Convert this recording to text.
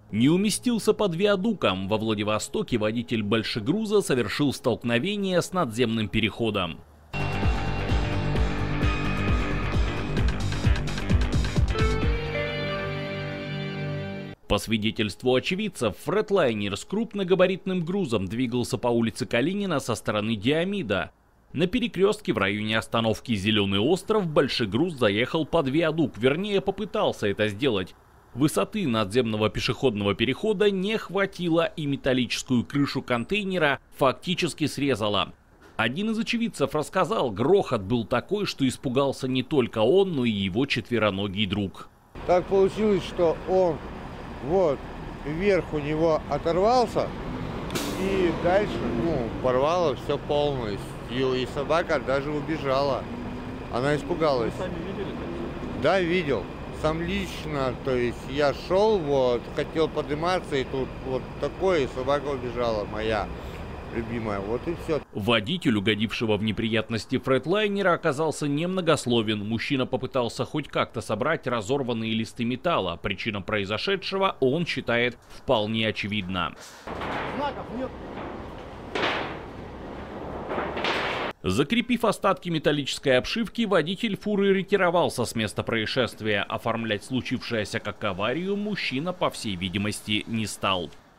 Не уместился под виадуком. Во Владивостоке водитель большегруза совершил столкновение с надземным переходом. По свидетельству очевидцев, фредлайнер с крупногабаритным грузом двигался по улице Калинина со стороны Диомида. На перекрестке в районе остановки «Зеленый остров» большегруз заехал под виадук, вернее попытался это сделать. Высоты надземного пешеходного перехода не хватило, и металлическую крышу контейнера фактически срезало. Один из очевидцев рассказал, грохот был такой, что испугался не только он, но и его четвероногий друг. Так получилось, что он вверх у него оторвался, и дальше, порвало все полностью, и собака даже убежала. Она испугалась. Вы сами видели? Да, видел. Сам лично, то есть я шел, хотел подниматься, и тут такое, и собака убежала, моя любимая, и все. Водитель, угодившего в неприятности фредлайнера, оказался немногословен. Мужчина попытался хоть как-то собрать разорванные листы металла. Причина произошедшего, он считает, вполне очевидна. Знаков нет. Закрепив остатки металлической обшивки, водитель фуры ретировался с места происшествия. Оформлять случившееся как аварию мужчина, по всей видимости, не стал.